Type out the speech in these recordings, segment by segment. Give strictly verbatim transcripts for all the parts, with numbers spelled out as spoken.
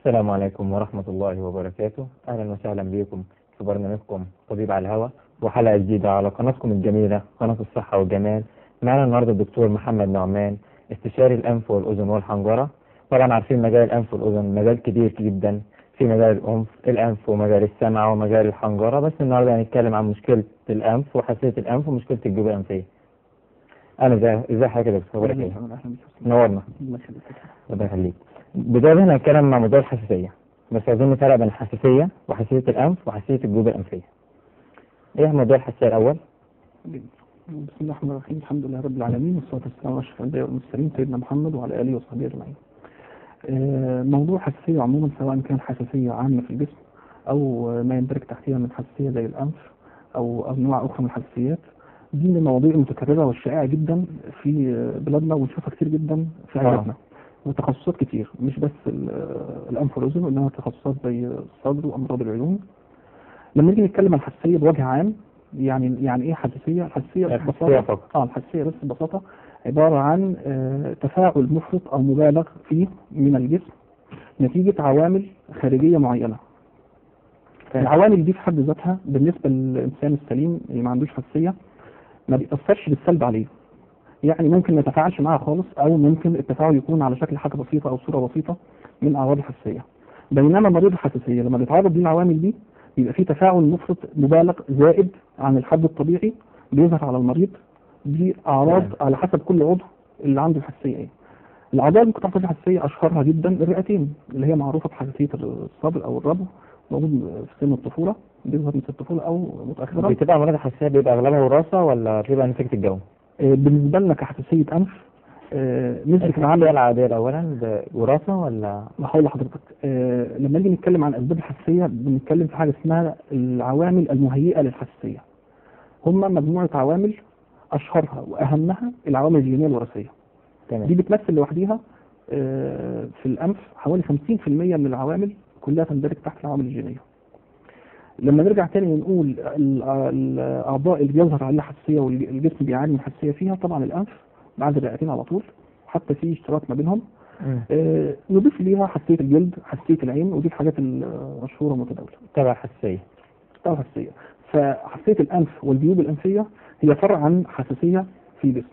السلام عليكم ورحمة الله وبركاته. أهلا وسهلا بكم في برنامجكم طبيب على الهواء وحلقة جديدة على قناتكم الجميلة قناة الصحة والجمال. معنا النهاردة الدكتور محمد نعمان، استشاري الأنف والأذن والحنجرة. طبعا عارفين مجال الأنف والأذن مجال كبير جدا، في مجال الأنف الأنف ومجال السمع ومجال الحنجرة، بس النهاردة هنتكلم عن مشكلة الأنف وحساسية الأنف ومشكلة الجيوب الأنفية. أنا ازاي ازاي حضرتك يا دكتور؟ اخبارك ايه؟ نورنا. الله يخليك. بداية هنا هنتكلم مع موضوع الحساسية، بس عايزين نفرق بين الحساسية وحساسية الأنف وحساسية الجيوب الأنفية. إيه موضوع الحساسية الأول؟ بسم الله الرحمن الرحيم، الحمد لله رب العالمين، والصلاة والسلام على أشرف الأنبياء والمرسلين سيدنا محمد وعلى آله وصحبه أجمعين. موضوع الحساسية عموما سواء كان حساسية عامة في الجسم أو ما يندرج تحتها من حساسية زي الأنف أو أنواع أخرى من الحساسيات، دي من المواضيع المتكررة والشائعة جدا في بلادنا ونشوفها كتير جدا في حياتنا، وتخصصات كتير مش بس الأنف والأذن، وإنما تخصصات زي الصدر وأمراض العيون. لما نيجي نتكلم عن الحساسية بوجه عام، يعني يعني ايه حساسية؟ الحساسية ببساطة اه الحساسية بس ببساطة عبارة عن آه تفاعل مفرط او مبالغ فيه من الجسم نتيجة عوامل خارجية معينة. العوامل دي في حد ذاتها بالنسبة للإنسان السليم اللي ما عندوش حساسية ما بيأثرش بالسلب عليه، يعني ممكن ما يتفاعلش معها خالص، او ممكن التفاعل يكون على شكل حاجة بسيطة او صورة بسيطة من اعراض الحساسية. بينما مريض الحساسية لما بيتعرض للعوامل دي يبقى في تفاعل مفرط مبالغ زائد عن الحد الطبيعي بيظهر على المريض. دي اعراض على حسب كل عضو اللي عنده الحساسيه ايه. الاعضاء اللي ممكن تحصل الحساسيه اشهرها جدا الرئتين، اللي هي معروفه بحساسيه الصدر او الربو، موجود في سن الطفوله، بيظهر من سن الطفوله او متاخرا. بتبقى امراض الحساسيه بيبقى اغلبها وراثه ولا بتبقى نتيجه الجو؟ آه بالنسبه لنا كحساسيه انف آه نسبه العامله العاديه اولا وراثه ولا؟ هقول لحضرتك. آه لما نيجي نتكلم عن اسباب الحساسيه بنتكلم في حاجه اسمها العوامل المهيئه للحساسيه. هم مجموعه عوامل اشهرها واهمها العوامل الجينيه الوراثيه. دي بتمثل لوحدها آه في الانف حوالي خمسين في المية من العوامل، كلها تندرج تحت العوامل الجينيه. لما نرجع تاني ونقول الاعضاء اللي بيظهر عليها حساسيه والجسم بيعاني من حساسيه فيها، طبعا الانف بعد الرئتين على طول، حتى في اشتراك ما بينهم. آه نضيف ليها حساسيه الجلد، حساسيه العين، ودي الحاجات المشهوره المتداوله تبع حساسيه تبع حساسيه. فحساسيه الانف والجيوب الانفيه هي فرع عن حساسيه في الجسم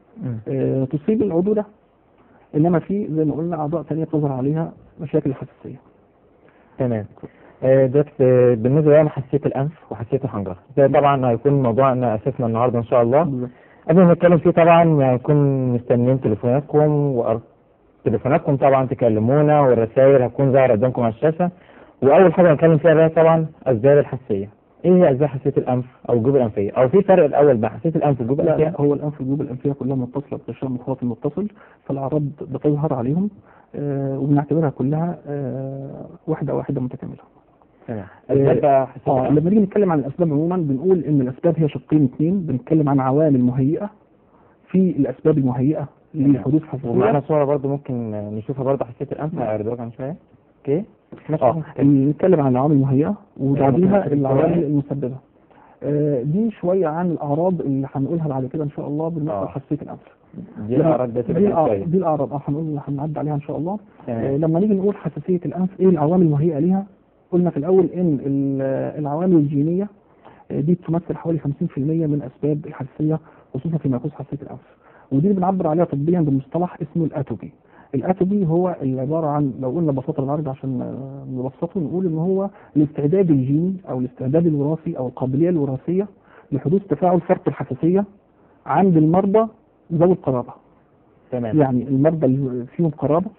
آه تصيب العضو ده، انما في زي ما قلنا اعضاء ثانيه بتظهر عليها مشاكل الحساسيه. تمام. ده بالنسبه لحساسيه الانف وحساسيه الحنجره، ده طبعا هيكون موضوعنا اساسنا النهارده ان شاء الله. قبل ما نتكلم فيه طبعا هيكون مستنيين تليفوناتكم وأر... تليفوناتكم طبعا تكلمونا، والرسائل هتكون ظاهره قدامكم على الشاشه. واول حاجه هنتكلم فيها طبعا اسباب الحساسيه. ايه هي اسباب حساسيه الانف او الجيوب الانفيه؟ او في فرق الاول بين حساسيه الانف والجيوب الانفيه؟ هو الانف والجيوب الانفيه كلها متصله بغشاء مخاطي متصل، فالاعراض بتظهر عليهم آه وبنعتبرها كلها آه واحده واحده متكامله. تمام. اسباب آه, آه لما نيجي نتكلم عن الاسباب عموما بنقول ان الاسباب هي شقين اثنين، بنتكلم عن عوامل مهيئه في الاسباب المهيئه لحدوث حساسيه. ومعنا صوره برضو ممكن نشوفها برضو حساسيه الانف، هعرضها عن شويه. اوكي. اه نتكلم عن العوامل المهيئه وبعديها العوامل المسببه. آه دي شويه عن الاعراض اللي هنقولها بعد كده ان شاء الله بالنسبه لحساسيه الانف. دي الاعراض دي دي الاعراض دي الاعراض اه هنقول هنعدي عليها ان شاء الله. آه لما نيجي نقول حساسيه الانف ايه العوامل المهيئه ليها، قلنا في الاول ان العوامل الجينيه دي تمثل حوالي خمسين في المية من اسباب الحساسيه، خصوصا فيما يخص حساسيه الانف، ودي بنعبر عليها طبيا بمصطلح اسمه الاتوبي. الاتوبي هو اللي عباره عن، لو قلنا ببساطه بالعربي عشان نبسطه نقول ان هو الاستعداد الجيني او الاستعداد الوراثي او القابليه الوراثيه لحدوث تفاعل فرط الحساسيه عند المرضى ذوي القرابه. تمام. يعني المرضى اللي فيهم قرابه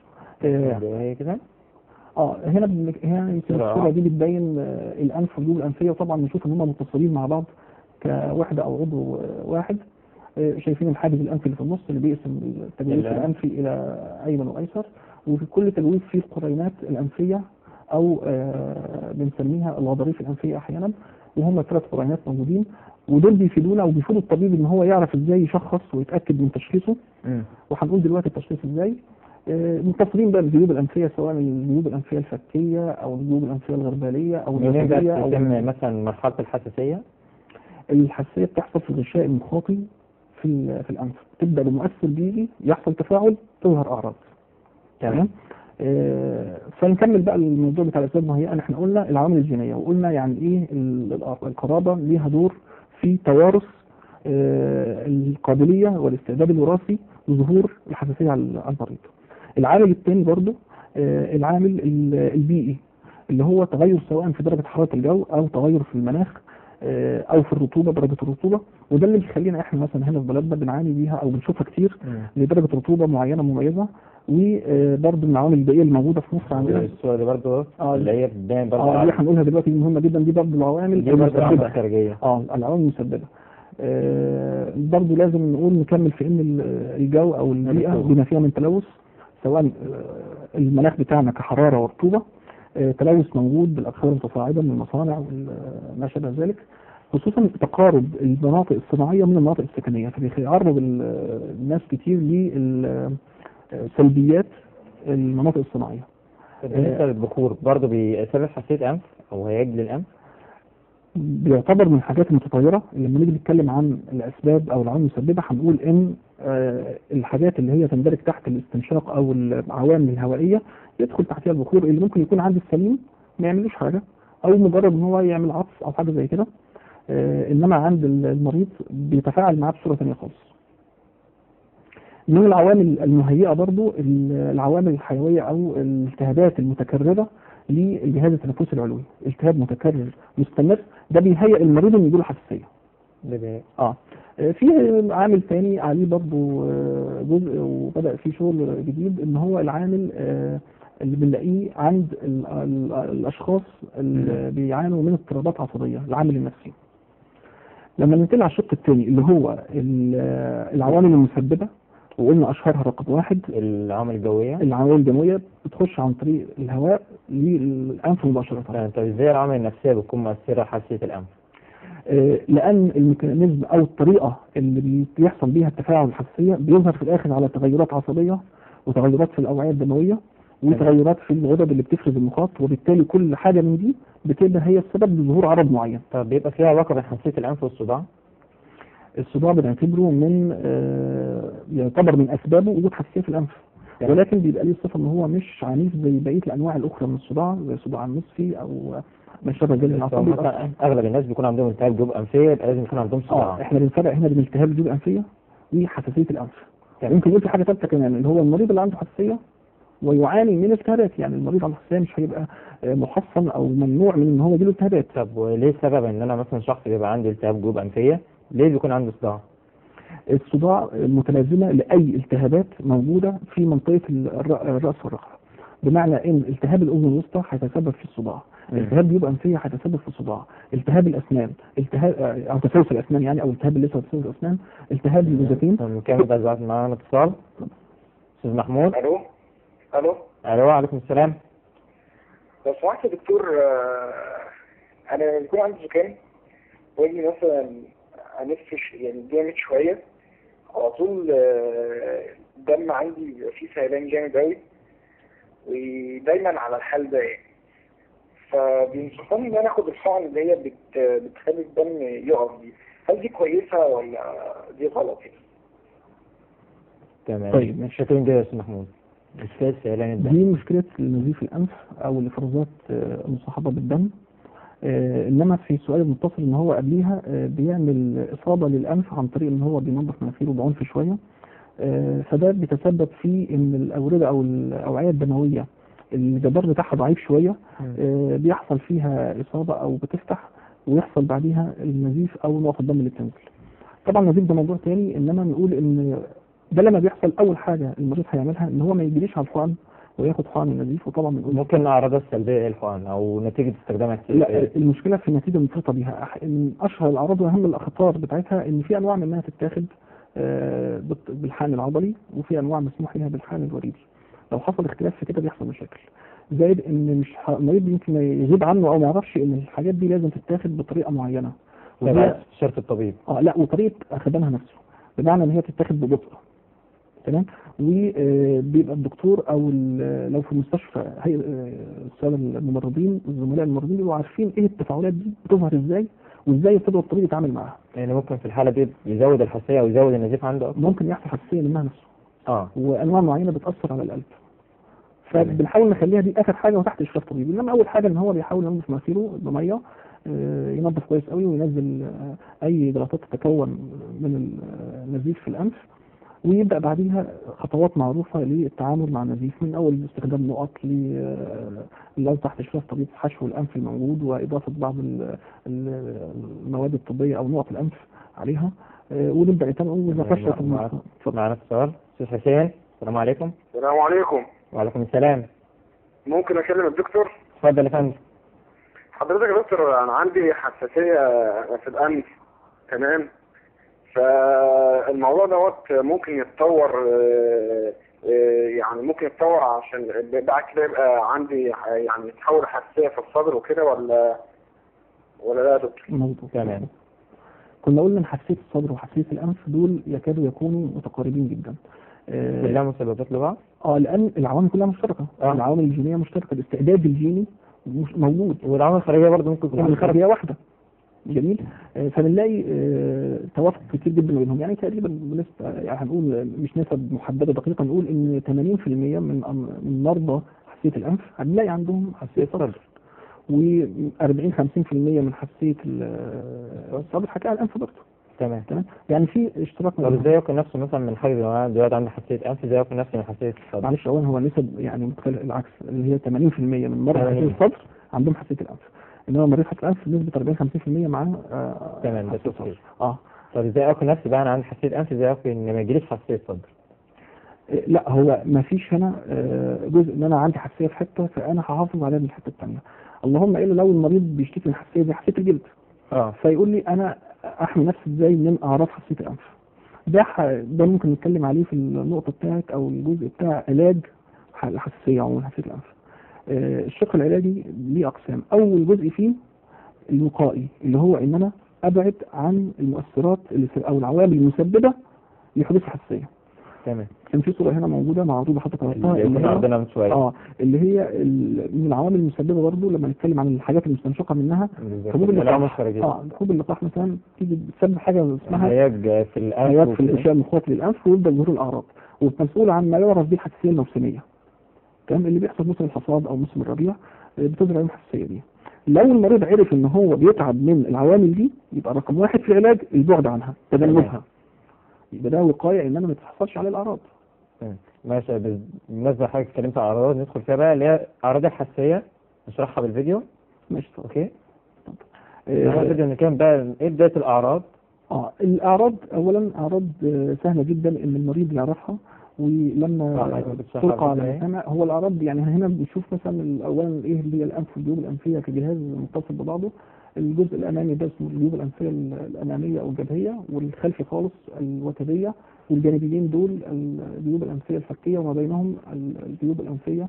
آه كده اه هنا بن... هنا يمكن الصوره دي بتبين آه الانف والجيوب الانفيه، وطبعا بنشوف ان هم متصلين مع بعض كوحده او عضو آه واحد. آه شايفين الحاجز الانفي اللي في النص اللي بيقسم التجويف الانفي الى ايمن وايسر، وفي كل تجويف فيه القرينات الانفيه او آه بنسميها الغضاريف الانفيه احيانا، وهم ثلاث قرينات موجودين، ودول بيفيدونا وبيفيدوا الطبيب ان هو يعرف ازاي يشخص ويتاكد من تشخيصه. وهنقول دلوقتي التشخيص ازاي. متصلين بقى بالجيوب الانفيه، سواء الجيوب الانفيه الفكيه او الجيوب الانفيه الغرباليه او النفسيه او مثلا مرحله الحساسيه. الحساسيه بتحصل في الغشاء المخاطي في في الانف، تبدا بمؤثر بيجي يحصل تفاعل تظهر اعراض. تمام. آه، فنكمل بقى الموضوع بتاع الاسباب المهيئه. احنا قلنا العوامل الجينيه، وقلنا يعني ايه ال- القرابه ليها دور في توارث آه، القابليه والاستعداد الوراثي لظهور الحساسيه على على المريض. العامل الثاني برضو آه، العامل ال- البيئي، اللي هو تغير سواء في درجه حراره الجو او تغير في المناخ آه، او في الرطوبه، درجه الرطوبه. وده اللي بيخلينا احنا مثلا هنا في بلدنا بنعاني بيها او بنشوفها كتير مم. لدرجه رطوبه معينه مميزه. وبرضه من العوامل البيئيه اللي موجوده في مصر عندنا الصورة دي برضه اه اللي هي بتبان برضه اه دي على- هنقولها دلوقتي، دي مهمه جدا، دي برضه العوامل دي برضه العوامل المسببه. الخارجية. اه العوامل المسببه. آه برضه لازم نقول نكمل في ان ال- الجو او البيئه الرطوبة. بما فيها من تلوث، سواء آه، المناخ بتاعنا كحراره ورطوبه، آه تلوث موجود بالاقشار المتصاعده من المصانع وما شابه ذلك، خصوصا تقارب المناطق الصناعيه من المناطق السكنيه، فبيعرض ال- الناس كتير لسلبيات المناطق الصناعيه. بالنسبة للبخور برضه بيسبب حساسية أنف أو هياج للأنف. بيعتبر من الحاجات المتطورة. لما نيجي نتكلم عن الأسباب أو العوامل المسببة هنقول إن آه، الحاجات اللي هي تندرج تحت الاستنشاق أو العوامل الهوائية يدخل تحتها البخور، اللي ممكن يكون عند السليم ما يعملوش حاجة، أو مجرد إن هو يعمل عطس أو حاجة زي كده، آه، إنما عند المريض بيتفاعل معاه بصورة ثانية خالص. من العوامل المهيئة برضو العوامل الحيوية أو الالتهابات المتكررة للجهاز التنفسي العلوي. التهاب متكرر مستمر ده بيهيئ المريض انه يجيله حساسية. ده بي- اه في عامل ثاني عليه برضو آه، جزء وبدأ فيه شغل جديد، ان هو العامل آه، اللي بنلاقيه عند ال- ال- الاشخاص اللي بيعانوا من اضطرابات عصبية، العامل النفسي. لما ننتقل على الشق الثاني اللي هو ال- العوامل المسببة، وقلنا اشهرها رقم واحد العوامل الجوية. العوامل الدمويه، بتخش عن طريق الهواء للانف مباشره. يعني طب ازاي العوامل النفسية بتكون مؤثرة على حساسية الأنف؟ آه، لان الميكانيزم او الطريقه اللي بيحصل بيها التفاعل الحساسيه بيظهر في الاخر على تغيرات عصبيه وتغيرات في الاوعيه الدمويه وتغيرات في الغدد اللي بتفرز المخاط، وبالتالي كل حاجه من دي بتبقى هي السبب لظهور عرض معين. طب بيبقى فيها علاقة بين حساسية الأنف والصداع؟ الصداع بنعتبره من آه، يعتبر من اسبابه وجود حساسيه في الانف، تمام. ولكن بيبقى ليه صفه ان هو مش عنيف زي بقيه الانواع الاخرى من الصداع، زي الصداع النصفي او ما شابه ذلك من الاعصاب. مثلا أغلب الناس بيكون عندهم التهاب جيوب أنفية، يبقى لازم يكون عندهم اه صداع. احنا بنفرق هنا بين التهاب الجيوب الانفيه وحساسيه الانف. تمام. ممكن يقول في حاجه ثالثه كمان، اللي هو المريض اللي عنده حساسيه ويعاني من التهابات. يعني المريض عنده حساسيه مش هيبقى آه، محصن او ممنوع من ان هو يجيله التهابات. طب وليه السبب ان انا مثلا شخص بيبقى عندي التهاب جيوب أنفية ليه بيكون عنده صداع؟ الصداع متلازمه لاي التهابات موجوده في منطقه الر- الراس والرقبه، بمعنى ان التهاب الاذن الوسطى هيتسبب في الصداع، مم. التهاب جيوب انفيه هيتسبب في الصداع، التهاب الاسنان، التهاب او تسوس الاسنان يعني، او التهاب اللثه وتسوس الاسنان، التهاب اللوزتين. نكمل بقى دلوقتي معانا اتصال. استاذ محمود. الو الو الو وعليكم السلام. لو سمحت يا دكتور، آه، انا بيكون عندي زكام واجي مثلا انفش يعني جامد شويه على طول، آه، الدم عندي بيبقى فيه سيلان جامد اوي ودايما على الحال ده يعني، فبينصحوني ان انا اخد الحقن اللي هي بت بتخلي الدم يقف دي. هل دي كويسه ولا دي غلط يعني؟ تمام. طيب. مش شاكرين جدا يا استاذ محمود. مشكلة سيلان الدم. دي مشكلة نزيف الأنف أو الإفرازات آه، المصاحبة بالدم. آه، إنما في سؤال المتصل إن هو قبليها آه، بيعمل إصابة للأنف عن طريق إن هو بينظف مناخيره بعنف شوية، آه، فده بيتسبب في إن الأوردة أو الأوعية الدموية الجدار بتاعها ضعيف شوية، آه، بيحصل فيها إصابة أو بتفتح ويحصل بعديها النزيف أو نقطة الدم اللي بتنزل. طبعا النزيف ده موضوع تاني، إنما نقول إن ده لما بيحصل أول حاجة المريض هيعملها إن هو ما يجريش على الحقن وياخد حقن النزيف. وطبعا بنقول ممكن أعراضها السلبية ايه الحقن او نتيجة استخدامها كتير؟ لا، المشكلة في النتيجة المفرطة بيها. أح- من أشهر الأعراض وأهم الأخطار بتاعتها إن في أنواع منها تتاخد آه، بت- بالحقن العضلي، وفي أنواع مسموح لها بالحقن الوريدي. لو حصل اختلاف في كده بيحصل مشاكل. زائد إن مش ح- المريض يمكن يغيب عنه أو ما يعرفش إن الحاجات دي لازم تتاخد بطريقة معينة. وهي تبع شرط الطبيب. اه لا، وطريقة أخدانها نفسه، بمعنى إن هي تتاخد ببطء. تمام. وبيبقى الدكتور او ال- لو في المستشفى هي آه، الساده الممرضين الزملاء الممرضين بيبقوا عارفين ايه التفاعلات دي بتظهر ازاي وازاي يبتدوا الطبيب يتعامل معاها. يعني ممكن في الحالة دي يزود الحساسية او يزود النزيف عنده أكتر. ممكن يحصل حساسيه منها نفسه، اه وانواع معينه بتاثر على القلب. فبنحاول نخليها دي اخر حاجه وتحت اشراف طبيب. انما اول حاجه ان هو بيحاول ينظف مناخيره بميه، آه، ينظف كويس قوي وينزل آه، اي جلطات تتكون من النزيف في الانف، ويبدا بعديها خطوات معروفه للتعامل مع النزيف، من اول استخدام نقط لو تحت اشراف طبيب حشو الانف الموجود واضافه بعض ال- ال- المواد الطبيه او نقط الانف عليها، آه، ونبدا نتابعه اذا فشلت معنا اتفضل. معنا اتصال. استاذ حسين، السلام عليكم. السلام عليكم. وعليكم السلام. ممكن اكلم الدكتور؟ اتفضل يا فندم. حضرتك يا دكتور، انا عندي حساسيه في الانف، تمام؟ فالموضوع دوت ممكن يتطور، آه، آه، يعني ممكن يتطور عشان بعد كده يبقى عندي يعني يتحول حساسيه في الصدر وكده، ولا ولا لا يا دكتور؟ مظبوط. تمام. كنا قلنا ان حساسيه الصدر وحساسيه الانف دول يكادوا يكونوا متقاربين جدا. آه، كلها مسببات لبعض؟ اه لان العوامل كلها مشتركه، آه. العوامل الجينيه مشتركه، الاستعداد الجيني مش موجود، والعوامل الخارجيه برضه ممكن تكون العوامل مشتركة. الخارجيه واحده. جميل. آه، فبنلاقي آه، توافق كتير جدا بينهم، يعني تقريبا بنسبه، يعني هنقول مش نسب محدده دقيقه، نقول ان ثمانين في المية من أم- من مرضى حساسيه الانف هنلاقي عندهم حساسيه صدر، و40 خمسين في المية من حساسيه ال- الصدر هتلاقي الانف برضه. تمام. تمام، يعني في اشتراك طب بينهم. ازاي ياكل نفسه مثلا من حاجه زي ما انا دلوقتي عندي حساسيه انف، ازاي ياكل نفسي من حساسيه الصدر؟ معلش اولا هو نسب يعني مختلف، العكس اللي هي ثمانين في المية من مرضى ثمانين. حساسيه الصدر عندهم حساسيه الانف، انما مريض حساسيه الانف نسبه أربعين خمسين في المية معاه آه، تمام، ده حساسية تفصيل. صدر. اه طب ازاي اكل نفسي بقى انا عندي حساسيه انف، ازاي اكل ان ما يجيليش حساسيه صدر؟ إيه، لا هو ما فيش هنا آه، جزء ان انا عندي حساسيه في حته فانا هحافظ عليها من الحته الثانيه، اللهم الا لو المريض بيشتكي من حساسيه زي حساسيه الجلد، اه فيقول لي انا احمي نفسي ازاي من اعراض حساسيه الانف. ده ح- ده ممكن نتكلم عليه في النقطه بتاعت او الجزء بتاع علاج ح- الحساسيه عموما حساسيه الانف. آه، الشق العلاجي ليه اقسام، اول جزء فيه الوقائي اللي هو ان انا ابعد عن المؤثرات اللي في- او العوامل المسببه لحدوث الحساسيه. تمام. كان في صوره هنا موجوده معروضه حتى عرفتها، اللي اللي كنا هي عندنا من شويه. اه اللي هي ال- من العوامل المسببه برضه لما نتكلم عن الحاجات المستنشقه منها، بالظبط. حبوب العوامل اللقاح. الخارجيه. اه حبوب اللقاح مثلا تيجي بتسبب حاجه اسمها علاج في الانف عياد في وكده. الغشاء المخاطي للانف، ويبدا ظهور الاعراض، ومسؤول عن ما يعرف به الحساسيه الموسميه. تمام، اللي بيحصل موسم الحصاد او موسم الربيع آه، بتظهر عليه الحساسيه دي. لو المريض عرف ان هو بيتعب من العوامل دي، يبقى رقم واحد في العلاج البعد عنها، تجنبها. يبقى ده وقايه ان انا ما تحصلش عليه الاعراض. تمام. ماشي. بال- بالنسبه لحضرتك اتكلمت عن اعراض، ندخل فيها بقى اللي هي اعراض الحساسيه، نشرحها بالفيديو. ماشي طبعا. اوكي. آه، نعمل فيديو نتكلم بقى ايه بدايه الاعراض. اه الاعراض اولا اعراض آه، سهله جدا ان المريض يعرفها، آه، ولما حضرتك بتشرحها تلقى على إزاي؟ المسامع هو الاعراض، يعني هنا بنشوف مثلا اولا ايه اللي هي الانف والجيوب الانفيه كجهاز متصل ببعضه. الجزء الامامي ده اسمه الجيوب الانفيه الاماميه او الجبهيه، والخلفي خالص الوتديه، والجانبيين دول الجيوب الانفيه الفكيه، وما بينهم الجيوب الانفيه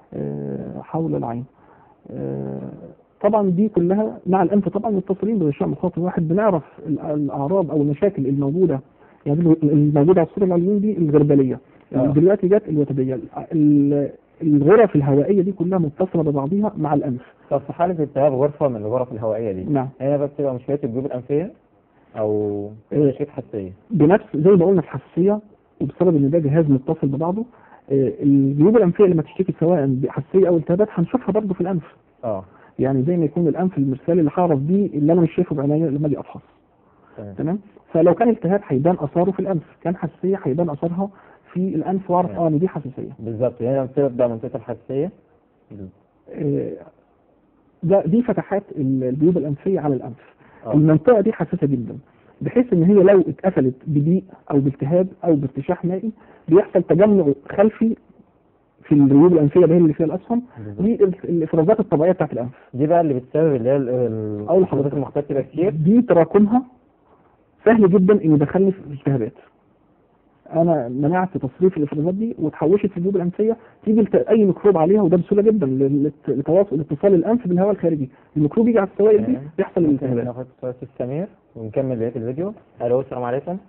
آه، حول العين. آه، طبعا دي كلها مع الانف طبعا متصلين بغشاء مخاطي واحد، بنعرف ال- الاعراض او المشاكل الموجوده، يعني الموجوده على الصوره العلويه دي الغربليه، يعني آه. دلوقتي جت الوتديه. ال- الغرف الهوائيه دي كلها متصله ببعضها مع الانف. طب في حاله التهاب غرفه من الغرف الهوائيه دي، نعم. هنا بقى بتبقى مشكله الجيوب الانفيه او إيه. مشكله حساسيه؟ بنفس زي ما قلنا في الحساسيه، وبسبب ان ده جهاز متصل ببعضه، آه، الجيوب الانفيه لما تشتكي سواء بحساسيه او التهابات هنشوفها برضه في الانف. اه يعني زي ما يكون الانف المرسالي اللي هعرف بيه اللي انا مش شايفه بعينيا لما اجي افحص. تمام. تمام. فلو كان التهاب هيبان اثاره في الانف، كان حساسيه هيبان اثرها في الانف، واعرف تمام. اه ان دي حساسيه. بالظبط. هنا بتبدا منطقه الحساسيه. آه، ده دي فتحات الجيوب الانفيه على الانف. آه. المنطقه دي حساسه جدا، بحيث ان هي لو اتقفلت بضيق او بالتهاب او بارتشاح مائي بيحصل تجمع خلفي في الجيوب الانفيه اللي هي اللي فيها الاسهم. بالظبط. دي ال- الافرازات الطبيعيه بتاعت الانف. دي بقى اللي بتسبب اللي هي ال- ال- أول الحساسيات حضرتك. المختلفه كتير. دي تراكمها سهل جدا ان يدخلني في التهابات. انا منعت تصريف الافرازات دي وتحوشت في الجيوب الانفيه، تيجي لت- اي ميكروب عليها، وده بسهوله جدا لل- لتواصل اتصال الانف بالهواء الخارجي. الميكروب يجي على السوائل دي تمام. يحصل ممكن الالتهابات. ناخد اتصال أستاذ سمير ونكمل بقيه الفيديو. الو السلام عليكم.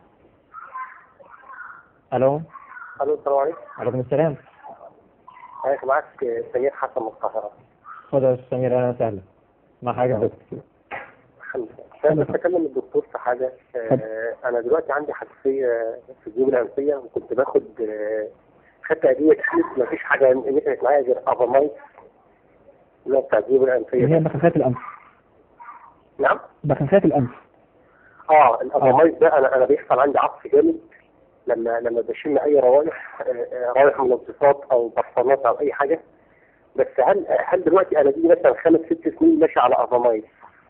الو. الو السلام عليكم. وعليكم السلام. حضرتك معاك سمير حسن من القاهره. اتفضل يا أستاذ سمير، اهلا وسهلا. مع حاجه دكتور. الحمد لله. انا بتكلم الدكتور في حاجه. آه انا دلوقتي عندي حساسيه في الجيوب الانفيه، وكنت باخد آه خدت ادويه كتير مفيش حاجه نفعت معايا غير افامايس اللي هو بتاع الجيوب الانفيه. اللي هي بخاخات الانف. نعم؟ بخاخات الانف. اه الافامايس ده انا انا بيحصل عندي عطس جامد لما لما بشم اي روائح، روائح منظفات او برفانات او اي حاجه. بس هل هل دلوقتي انا دي مثلا خمس ست سنين ماشي على افامايس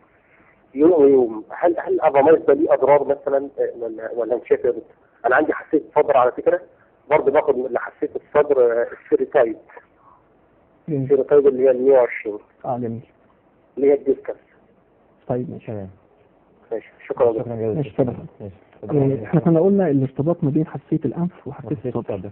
يوم ويوم، هل هل افامايس ده ليه اضرار مثلا ولا ولا مش شايف؟ انا عندي حساسيه صدر على فكره، برضه باخد من حساسيه الصدر السيريتايد. السيريتايد اللي هي ال مية وعشرين. اه جميل. اللي هي الديسكس. طيب ماشي. ماشي شكرا شكرا جزيلا. ماشي اتفضل. آه، احنا كنا قلنا الارتباط ما بين حساسيه الانف وحساسيه الصدر،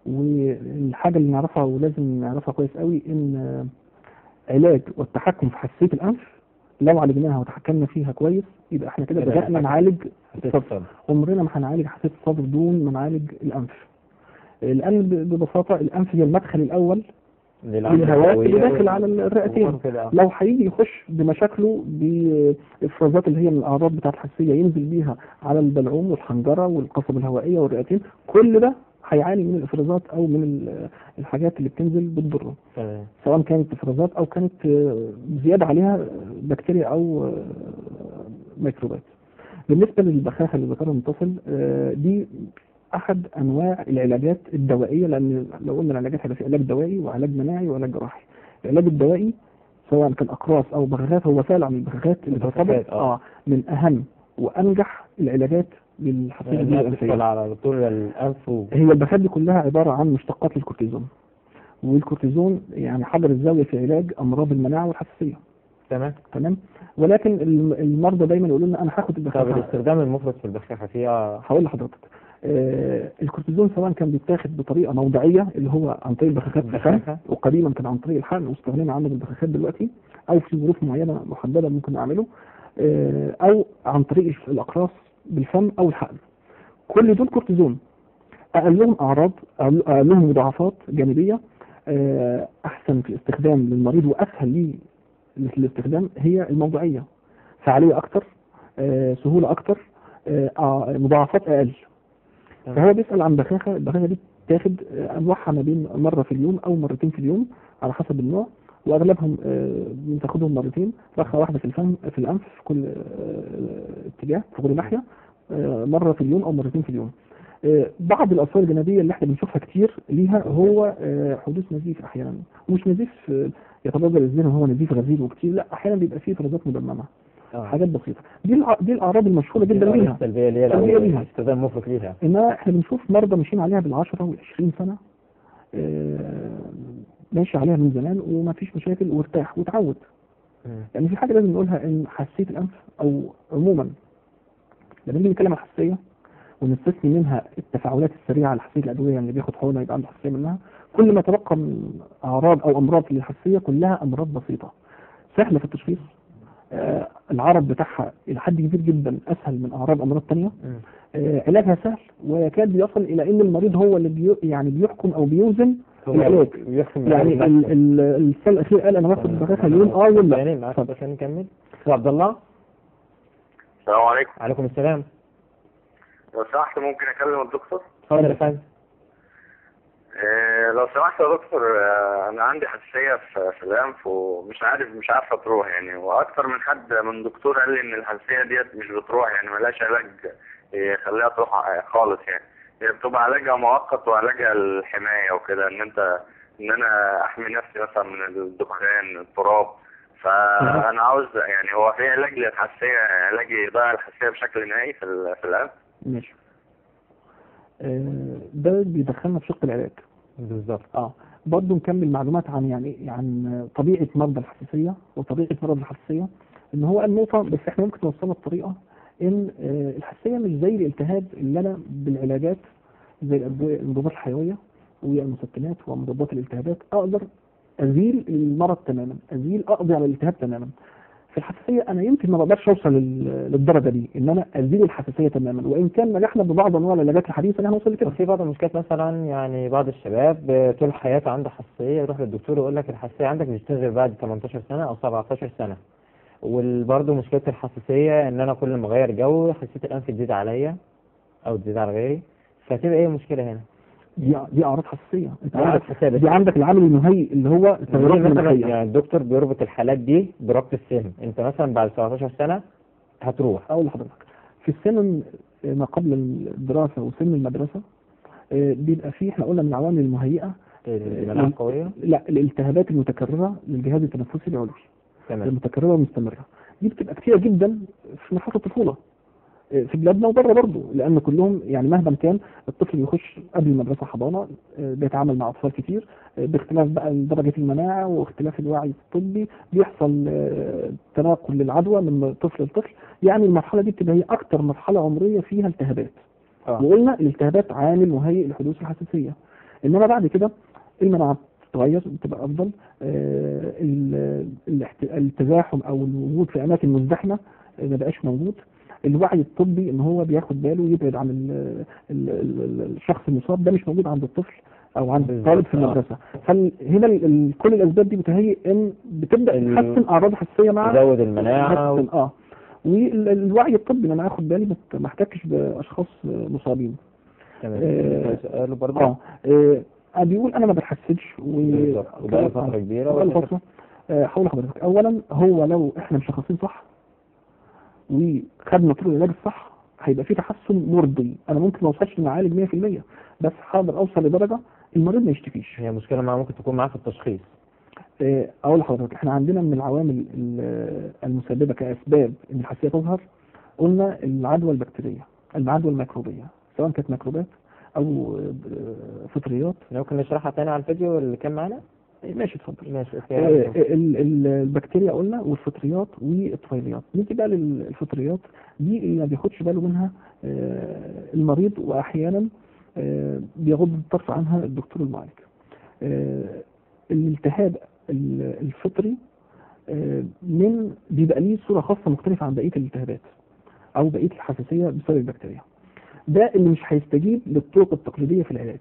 والحاجه اللي نعرفها ولازم نعرفها كويس قوي ان آه، علاج والتحكم في حساسيه الانف لو عالجناها وتحكمنا فيها كويس يبقى احنا كده بدأنا نعالج الصدر، عمرنا ما هنعالج حساسيه الصدر دون ما نعالج الانف. لان ببساطه الانف هي المدخل الاول للهواء اللي داخل على الرئتين. لو هيجي يخش بمشاكله بافرازات اللي هي من الاعراض بتاعه الحساسيه ينزل بيها على البلعوم والحنجره والقصبه الهوائيه والرئتين، كل ده هيعاني من الافرازات او من الحاجات اللي بتنزل بتضره، سواء كانت افرازات او كانت زياده عليها بكتيريا او ميكروبات. بالنسبه للبخاخه اللي ذكرها المتصل دي احد انواع العلاجات الدوائيه، لان لو قلنا العلاجات هيبقى في علاج دوائي وعلاج مناعي وعلاج جراحي. العلاج الدوائي سواء كان اقراص او بخاخات هو فعلا من البخاخات اللي تعتبر اه من اهم وانجح العلاجات للحساسيه الانفيه على طول الانف. هي البخاخات دي كلها عباره عن مشتقات للكورتيزون، والكورتيزون يعني حجر الزاويه في علاج امراض المناعه والحساسيه. تمام تمام. ولكن المرضى دايما يقولوا لنا انا هاخد البخاخه. طب الاستخدام المفرط في البخاخه فيها؟ هقول لحضرتك آه الكورتيزون سواء كان بيتاخد بطريقه موضعيه اللي هو عن طريق البخاخات الفم، وقديما كان عن طريق الحقن واستغنينا عنه بالبخاخات دلوقتي، او في ظروف معينه محدده ممكن نعمله، آه او عن طريق الاقراص بالفم او الحقن. كل دول كورتيزون، اقلهم اعراض، اقلهم مضاعفات جانبيه، آه احسن في الاستخدام للمريض واسهل ليه الاستخدام هي الموضعيه، فعاليه اكتر، آه سهوله اكتر، آه مضاعفات اقل. فهو بيسال عن بخاخه، البخاخه دي بتاخد انواعها ما بين مره في اليوم او مرتين في اليوم على حسب النوع، واغلبهم آه بناخدهم مرتين، بخه واحده في الفم في الانف في كل آه اتجاه في كل ناحيه، آه مره في اليوم او مرتين في اليوم. آه بعض الاثار الجانبيه اللي احنا بنشوفها كتير ليها هو آه حدوث نزيف احيانا، ومش نزيف آه يتبادر الذهن هو نزيف غزير وكتير، لا احيانا بيبقى فيه افرازات مدممه، آه. حاجات بسيطه. دي الع... دي الاعراض المشهوره جدا ليها، السلبيه اللي هي ليها استخدام مفرط ليها. انما احنا بنشوف مرضى ماشيين عليها بالعشرة والعشرين سنه، آه ماشي عليها من زمان وما فيش مشاكل وارتاح وتعود. يعني في حاجه لازم نقولها، ان حساسيه الانف او عموما لما نيجي نتكلم عن الحساسيه ونستثني منها التفاعلات السريعه على حساسيه الادويه، اللي بياخد حقنه يبقى عنده حساسيه منها، كل ما تبقى من اعراض او امراض للحساسيه كلها امراض بسيطه سهله في التشخيص، آه العرض بتاعها الى حد كبير جدا اسهل من اعراض امراض ثانيه، آه علاجها سهل ويكاد يصل الى ان المريض هو اللي بي يعني بيحكم او بيوزن العلاج. يعني السنه الاخير قال انا باخد بخاخه اليوم اه ولا يعني معاك بس نكمل. عبد الله السلام عليكم. وعليكم السلام. لو سمحت ممكن اكلم الدكتور؟ اتفضل يا فندم. إيه لو سمحت يا دكتور، آه انا عندي حساسيه في, في الانف ومش عارف مش عارفه تروح يعني، واكتر من حد من دكتور قال لي ان الحساسيه ديت مش بتروح يعني، ملهاش علاج يخليها تروح خالص يعني، هي بتبقى علاجها مؤقت وعلاجها الحمايه وكده، ان انت ان انا احمي نفسي مثلا من الدخان التراب. فانا عاوز يعني هو في علاج للحساسيه، علاج يضيع الحساسيه بشكل نهائي في في الانف؟ ماشي. آه ده بيدخلنا في شق العلاج بالظبط. اه برضه نكمل معلومات عن يعني عن طبيعه مرضى الحساسيه وطبيعه مرض الحساسيه، ان هو النقطه بس احنا ممكن نوصلها بطريقه ان آه الحساسيه مش زي الالتهاب اللي انا بالعلاجات زي الادويه المضادات الحيويه والمسكنات ومضادات الالتهابات اقدر ازيل المرض تماما، ازيل اقضي على الالتهاب تماما. في الحساسيه انا يمكن ما بقدرش اوصل للدرجه دي ان انا ازيل الحساسيه تماما، وان كان نجحنا ببعض انواع العلاجات الحديثه ان احنا نوصل لكده. في بعض المشكلات مثلا يعني بعض الشباب طول حياته عنده حساسيه يروح للدكتور يقول لك الحساسيه عندك بتشتغل بعد ثمانية عشر سنه او سبعة عشر سنه. وبرضه مشكله الحساسيه ان انا كل ما اغير جو حساسيه الانف تزيد عليا او تزيد على غيري، فتبقى ايه المشكله هنا؟ دي دي اعراض حساسيه. انت أعراض عندك حساسية بس. دي عندك العامل المهيئ اللي هو التغيرات مثلا المناخيه. يعني الدكتور بيربط الحالات دي بربط السن، انت مثلا بعد سبعتاشر سنة هتروح. اقول لحضرتك في السن ما قبل الدراسه وسن المدرسه آه، بيبقى فيه، احنا قلنا من العوامل المهيئه المناعة القوية. لا الالتهابات المتكرره للجهاز التنفسي العلوي تمام. المتكرره والمستمره، دي بتبقى كتيره جدا في مرحله الطفوله في بلادنا وبره برضه، لان كلهم يعني مهما كان الطفل بيخش قبل المدرسه حضانه آه، بيتعامل مع اطفال كتير آه، باختلاف بقى درجه المناعه واختلاف الوعي الطبي بيحصل آه، تناقل للعدوى من طفل لطفل. يعني المرحله دي بتبقى هي اكتر مرحله عمريه فيها التهابات. اه. وقلنا الالتهابات عامل مهيئ لحدوث الحساسيه، انما بعد كده المناعه بتتغير بتبقى افضل. آه، ال- الاحت- التزاحم او الوجود في اماكن مزدحمه آه، ما بقاش موجود. الوعي الطبي ان هو بياخد باله ويبعد عن ال ال ال الشخص المصاب ده مش موجود عند الطفل او عند الطالب في المدرسه. فهنا ال- ال- كل الاسباب دي بتهيئ ان بتبدا ال- تحسن اعراض الحساسيه مع تزود المناعة تحسن اه والوعي الطبي ان انا اخد بالي ما ما احتكش باشخاص مصابين. تمام. آه، سؤاله برضه. اه آه، بيقول انا ما بتحسدش بالظبط. وبقى فترة كبيرة وبقى ولا فترة. آه، هقول لحضرتك اولا هو لو احنا مشخصين صح وخدنا طرق العلاج الصح هيبقى في تحسن مرضي. انا ممكن ما اوصلش لمعالج مية في المية بس حاضر اوصل لدرجه المريض ما يشتكيش. هي مشكلة معاه ممكن تكون معاه في التشخيص. آه، اقول لحضرتك احنا عندنا من العوامل ال- المسببه كاسباب ان الحساسيه تظهر، قلنا العدوى البكتيريه العدوى الميكروبيه سواء كانت ميكروبات او آه، فطريات. ممكن نشرحها تاني على الفيديو اللي كان معانا؟ ماشي اتفضل. ماشي. آه، ال- ال- البكتيريا قلنا والفطريات والطفيليات. نيجي بقى للفطريات دي اللي ما بياخدش باله منها آه، المريض واحيانا آه، بيغض الطرف عنها الدكتور المعالج. آه، الالتهاب ال- الفطري آه، من بيبقى ليه صورة خاصة مختلفة عن بقية الالتهابات او بقية الحساسية بسبب البكتيريا. ده اللي مش هيستجيب للطرق التقليدية في العلاج.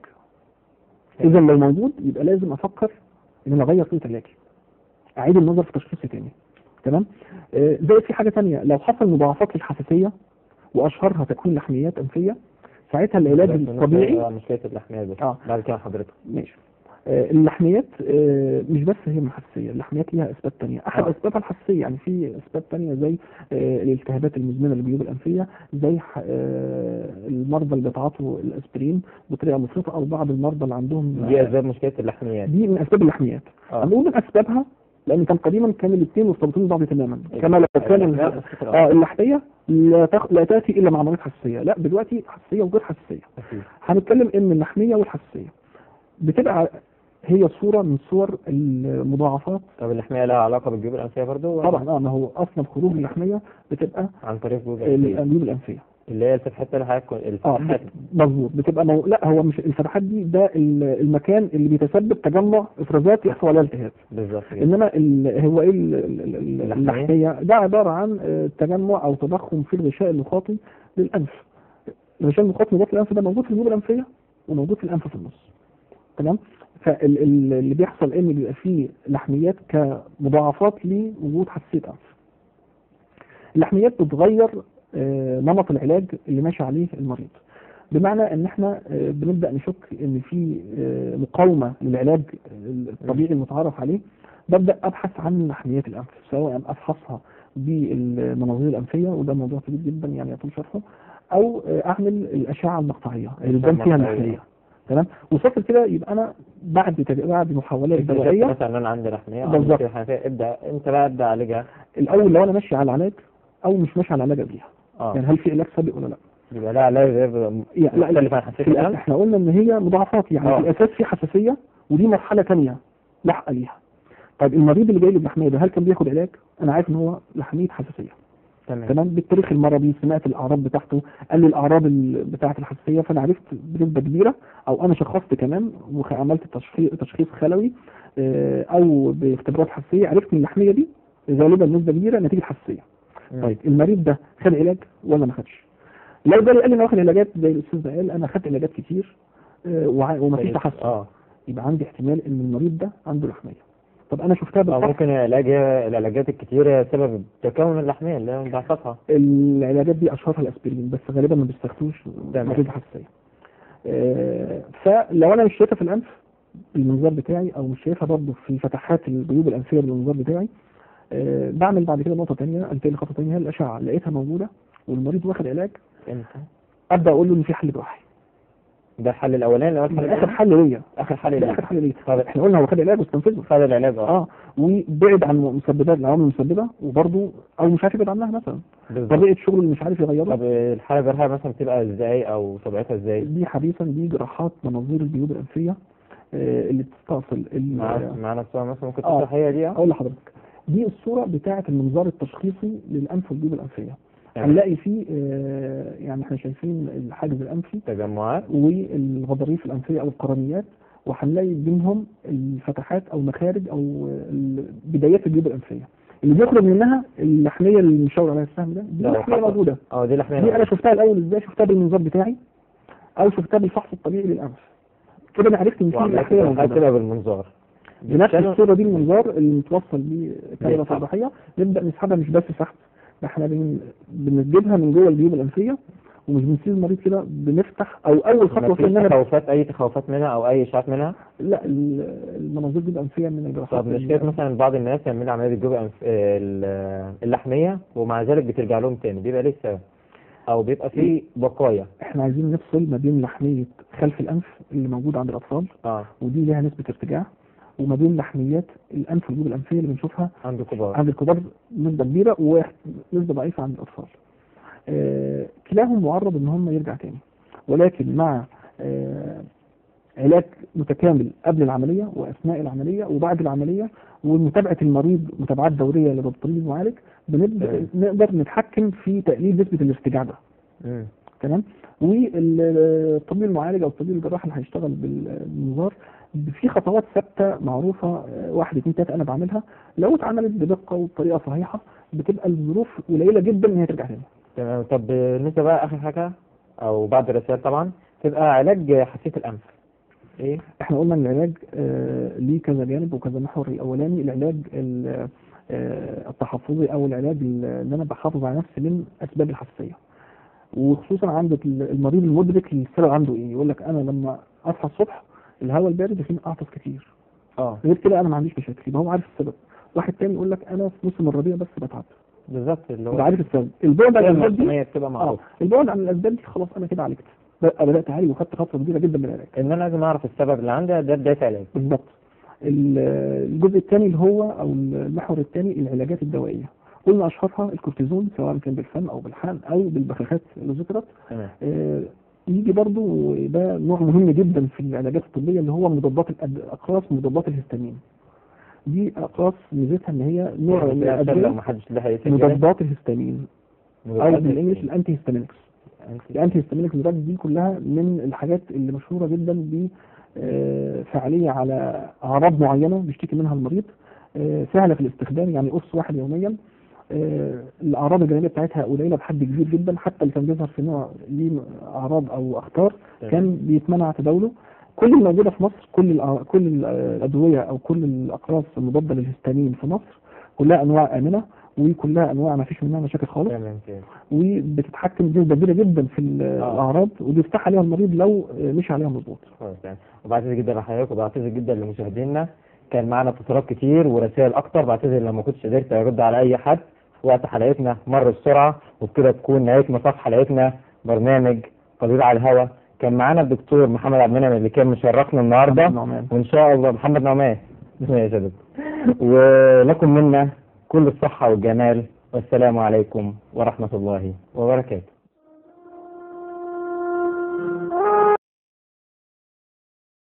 اذا لو موجود يبقى لازم افكر ان انا اغير طريقة علاجي، اعيد النظر في تشخيصي تاني. تمام. آه، زائد في حاجة تانية، لو حصل مضاعفات للحساسية واشهرها تكوين لحميات انفية ساعتها العلاج الطبيعي. مشكلة اللحميات بس. اه بعد كده حضرتك. ماشي. آه، اللحميات آه، مش بس هي من الحساسية، اللحميات ليها اسباب تانية. احد آه. اسبابها الحساسية، يعني في اسباب تانية زي آه، الالتهابات المزمنة للجيوب الانفية، زي ح- آه، المرضى اللي بيتعاطوا الاسبرين بطريقة مفرطة او بعض المرضى اللي عندهم دي أسباب مشكلة اللحميات. دي من اسباب اللحميات. آه. هنقول من اسبابها لان كان قديما كان الاثنين مرتبطين ببعض تماما، كما لو كان اللحميات ال- بس كده. اه اللحمية لا, تخ... لا تاتي الا مع مريض حساسية، لا دلوقتي حساسية وغير حساسية. أكيد. هنتكلم ان اللحمية والحساسية بتبقى هي صورة من صور المضاعفات. طب اللحمية لها علاقة بالجيوب الأنفية برضو؟ ولا؟ طبعا اه ما هو اصلا خروج اللحمية بتبقى عن طريق الجيوب الأنفية. الجيوب الانفية. اللي هي الفتحات اللي حضرتك اه الفتحات. مظبوط بتبقى مو... لا هو مش الفتحات دي، ده ال- المكان اللي بيتسبب تجمع افرازات يحصل عليها التهاب. بالظبط كده. انما ال... هو ايه ال- ال- ال- اللحمية؟ اللحمية ده عبارة عن آه، تجمع او تضخم في الغشاء المخاطي للانف. الغشاء المخاطي لغاية الانف ده موجود في الجيوب الانفية وموجود في الانف في النص. تمام. فاللي بيحصل ان بيبقى فيه لحميات كمضاعفات لوجود حساسية انف. اللحميات بتغير آه، نمط العلاج اللي ماشي عليه المريض، بمعنى ان احنا آه، بنبدأ نشك ان في آه، مقاومة للعلاج الطبيعي المتعارف عليه. ببدأ ابحث عن لحميات الانف، سواء افحصها بالمناظير الانفية وده موضوع كبير جدا يعني يطول شرحه، او آه، اعمل الاشعة المقطعية اللي بان فيها اللحمية. تمام. وصلت كده يبقى انا بعد تج- بعد محاولات دوائية مثلا ان انا عندي لحمية بالظبط. ابدا انت بقى ابدا عالجها. الاول لو انا ماشي على العلاج او مش ماشي على العلاج قبليها. اه يعني هل في علاج سابق ولا لا؟ يبقى لا علاج غير يعني لا مختلف عن في حساسية الأ- القلب. احنا قلنا ان هي مضاعفات، يعني آه. في الاساس في حساسيه ودي مرحله ثانيه لاحقه ليها. طيب المريض اللي جاي لي بلحميه ده هل كان بياخد علاج؟ انا عارف ان هو لحميه حساسيه. تمام. تمام. بالتاريخ المرضي سمعت الاعراض بتاعته، قال لي الاعراض ال- بتاعه الحساسيه، فانا عرفت بنسبه كبيره او انا شخصت كمان وعملت تشخيص تشخيص خلوي آه، او باختبارات حساسيه، عرفت ان اللحميه دي غالبا بنسبه كبيره نتيجه حساسيه. مم. طيب المريض ده خد علاج ولا ما خدش؟ لو ده قال لي انا واخد علاجات زي الاستاذ ده قال انا خدت علاجات كتير آه، وع- ومفيش طيب. تحسن، اه يبقى عندي احتمال ان المريض ده عنده لحميه. طب انا شفتها او بالفحص. ممكن العلاج العلاجات الكتير هي سبب تكون اللحمية اللي هي مضاعفتها. العلاجات دي اشهرها الاسبرين بس غالبا ما بيستخدموش تمام. مريض حساسيه. آه، فلو انا مش شايفها في الانف بالمنظار بتاعي، او مش شايفها برضه في فتحات الجيوب الانفيه بالمنظار بتاعي، آه، بعمل بعد كده نقطه ثانيه، انتقل خطوه ثانيه، هي الاشعه لقيتها موجوده والمريض واخد علاج، امتى؟ ابدا اقول له ان في حل جراحي. ده الحل الاولاني ولا الحل ده اخر الثاني؟ حل ليا، اخر حل ده ليه؟ اخر حل ليا. طب احنا قلنا هو خد علاج واستنفذه، خد العلاج اه اه وبعد عن مسببات العوامل المسببه، وبرضه او مش عارف يبعد عنها مثلا، بالظبط. طبيعه شغله اللي مش عارف يغيره. طب الحاله الجراحيه مثلا بتبقى ازاي او طبيعتها ازاي؟ دي حديثا دي جراحات مناظير الجيوب الانفيه آه، اللي بتستأصل ال- معانا معانا الصوره مثلا ممكن آه. تشرح هي دي؟ اه اقول لحضرتك، دي الصوره بتاعه المنظار التشخيصي للانف والجيوب الانفيه. تمام. هنلاقي فيه آه، يعني احنا شايفين الحاجز الانفي تجمعات والغضاريف الانفيه او القرنيات، وهنلاقي بينهم الفتحات او مخارج او ال- بدايات الجيوب الانفيه اللي بيخرج منها اللحميه اللي مشاور عليها السهم ده. دي ده لحميه حصل. موجوده، اه دي لحميه دي انا شفتها الاول ازاي؟ شفتها بالمنظار بتاعي او شفتها بالفحص الطبيعي للانف، كده انا عرفت ان في وعملت لحميه موجوده. كده بالمنظار بنفس بتشال- الصوره دي المنظار اللي متوصل بيه كاميرا بيسحب. فضائيه، نبدا نسحبها مش بس سحب، ده احنا بن- بنجيبها من جوه الجيوب الانفيه، ومش بنسيب المريض كده، بنفتح او اول خطوه في ان مفيش انا تخوفات اي تخوفات منها او اي اشاعات منها؟ لا ال- المناظير دي الانفيه من الجراحات. طب مشكلة مثلا بعض الناس يعملوا عملية الجيوب الأنف- ال- اللحمية ومع ذلك بترجع لهم تاني، بيبقى ليه السبب؟ أو بيبقى فيه بقايا؟ احنا عايزين نفصل ما بين لحميه خلف الانف اللي موجوده عند الاطفال اه ودي لها نسبه ارتجاع، وما بين لحميات الانف والجيوب الانفيه اللي بنشوفها عنده كبار. عند الكبار نسبه كبيره ونسبه ضعيفه عند الاطفال. آه كلاهم معرض ان هم يرجع تاني، ولكن مع آه علاج متكامل قبل العمليه واثناء العمليه وبعد العمليه، ومتابعه المريض متابعات دوريه للطبيب المعالج، بنبدا تمام. نقدر نتحكم في تقليل نسبه الارتجاع ده. مم. تمام. والطبيب المعالج او الطبيب الجراح اللي هيشتغل بالمنظار في خطوات ثابته معروفه، آه، واحد اثنين ثلاثه انا بعملها، لو اتعملت بدقه وبطريقه صحيحه بتبقى الظروف قليله جدا ان هي ترجع تاني. تمام. طب بالنسبة بقى آخر حاجة أو بعد الرسائل طبعا تبقى علاج حساسية الأنف إيه؟ احنا قلنا ان العلاج آه، ليه كذا جانب وكذا محور. الاولاني العلاج ال- آه، التحفظي او العلاج ال- ان انا بحافظ على نفسي من اسباب الحساسيه، وخصوصا عند المريض المدرك السبب عنده ايه. يقول لك انا لما اصحى الصبح الهواء البارد يخليني اعطس كتير، اه غير كده انا ما عنديش مشاكل، يبقى هو عارف السبب. واحد تاني يقول لك انا في موسم الربيع بس بتعب، بالظبط اللي يبقى هو عارف السبب. البعد عن الاسباب دي المسمية بتبقى اه معروفة. البعد عن الاسباب دي خلاص انا كده عالجت، بقى بدات اعالج وخدت خطوه كبيره جدا من العلاج. إن أنا لازم أعرف السبب اللي عندي، ده بداية علاج. بالظبط. ال- الجزء الثاني اللي هو او المحور الثاني العلاجات الدوائيه. قلنا اشهرها الكورتيزون سواء كان بالفم او بالحقن او بالبخاخات اللي ذكرت. تمام. آه، يجي برضو ده نوع مهم جدا في العلاجات الطبيه اللي هو مضادات الأد- اقراص مضادات الهستامين. دي اقراص ميزتها ان هي نوع من لو الادويه ما حدش لها يسجل مضادات الهستامين او مضادات بالانجلش الهستامين. الانتي هيستامينكس. الانتي هيستامينكس دي كلها من الحاجات اللي مشهوره جدا ب آه، فعاليه على اعراض معينه بيشتكي منها المريض، آه، سهله في الاستخدام، يعني قرص واحد يوميا. آه، الاعراض الجانبيه بتاعتها قليله بحد كبير جدا، حتى اللي كان بيظهر في نوع ليه اعراض او اخطار كان بيتمنع تداوله. كل الموجوده في مصر، كل الأ- كل ال- الادويه او كل الاقراص المضاده للهستامين في مصر كلها انواع امنه، وكلها انواع ما فيش منها مشاكل خالص، تمام كده. وبتتحكم بنسبه كبيره جدا في ال- آه. الاعراض، وبيفتح عليها المريض لو مشي عليها مظبوط. خلاص يعني. وبعتذر جدا لحضرتك وبعتذر جدا لمشاهدينا، كان معنا اتصالات كتير ورسائل اكتر، بعتذر لما كنتش قدرت ارد على اي حد. وقت حلقتنا مر بسرعه، وبكده تكون نهايه مصاف حلقتنا برنامج طبيب على الهوا. كان معانا الدكتور محمد عبد المنعم اللي كان مشرفنا النهارده، محمد نعمان. وان شاء الله محمد نعمان يا شباب. ولكم منا كل الصحه والجمال، والسلام عليكم ورحمه الله وبركاته.